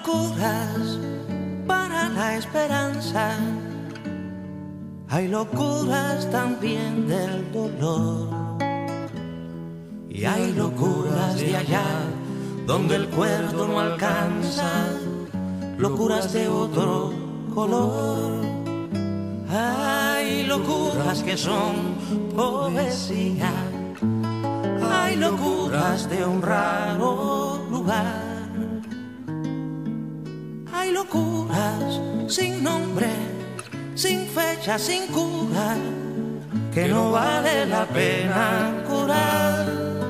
locuras para la esperanza, hay locuras también del dolor, y hay locuras de allá donde el cuerdo no alcanza, locuras de otro color. Hay locuras que son poesía, hay locuras de un raro lugar, hay locuras sin nombre, sin fecha, sin cura, que no vale la pena curar.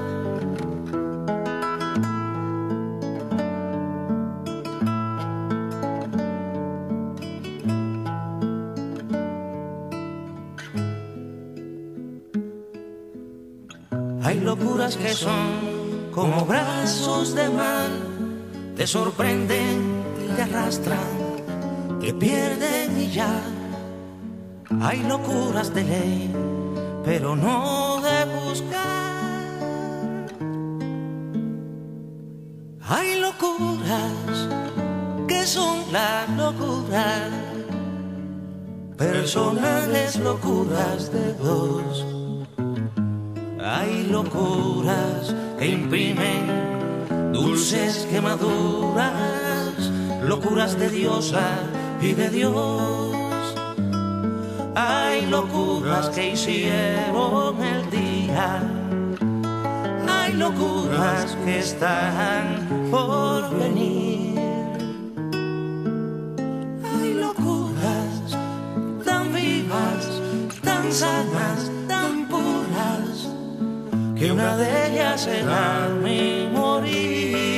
Hay locuras que son como brazos de mar, te sorprenden y te arrastran, te pierden y ya. Hay locuras de ley, pero no de buscar. Hay locuras que son la locura, personales locuras de dos. Hay locuras que imprimen dulces quemaduras, locuras de diosa y de Dios. Hay locuras que hicieron el día, hay locuras que están por venir. Hay locuras tan vivas, tan sanas, tan puras, que una de ellas será mi morir.